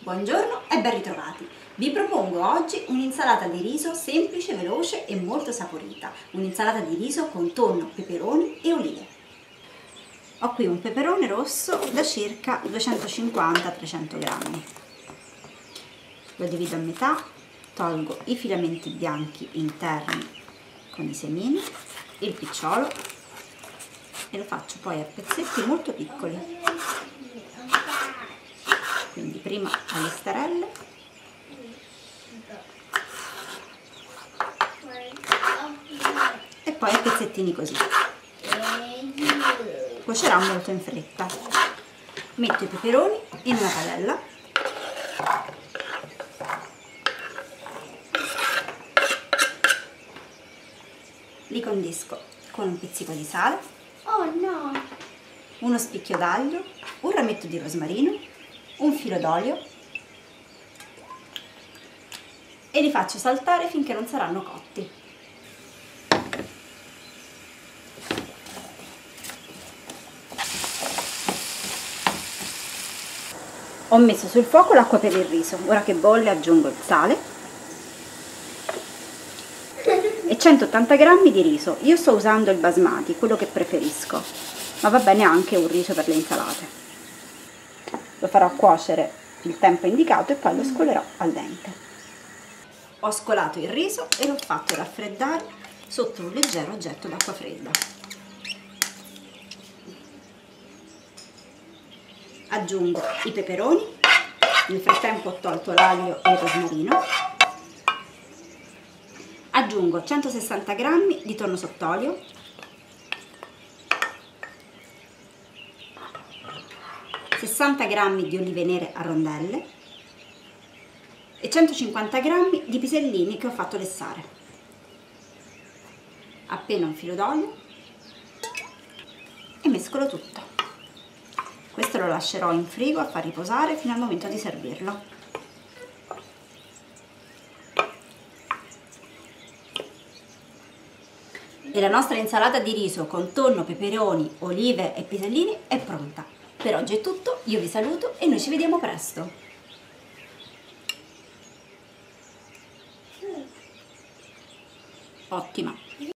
Buongiorno e ben ritrovati! Vi propongo oggi un'insalata di riso semplice, veloce e molto saporita. Un'insalata di riso con tonno, peperoni e olive. Ho qui un peperone rosso da circa 250-300 grammi. Lo divido a metà, tolgo i filamenti bianchi interni con i semini, il picciolo e lo faccio poi a pezzetti molto piccoli. Quindi prima a listarelle e poi a pezzettini così. Cuocerà molto in fretta. Metto i peperoni in una padella, li condisco con un pizzico di sale, uno spicchio d'aglio, un rametto di rosmarino, un filo d'olio e li faccio saltare finché non saranno cotti. Ho messo sul fuoco l'acqua per il riso, ora che bolle aggiungo il sale e 180 g di riso. Io sto usando il basmati, quello che preferisco, ma va bene anche un riso per le insalate. Lo farò cuocere il tempo indicato e poi lo scolerò al dente. Ho scolato il riso e l'ho fatto raffreddare sotto un leggero getto d'acqua fredda. Aggiungo i peperoni, nel frattempo ho tolto l'aglio e il rosmarino. Aggiungo 160 g di tonno sott'olio, g di olive nere a rondelle e 150 g di pisellini che ho fatto lessare. Appena un filo d'olio e mescolo tutto. Questo lo lascerò in frigo a far riposare fino al momento di servirlo. E la nostra insalata di riso con tonno, peperoni, olive e pisellini è pronta. Per oggi è tutto, io vi saluto e noi ci vediamo presto. Ottima!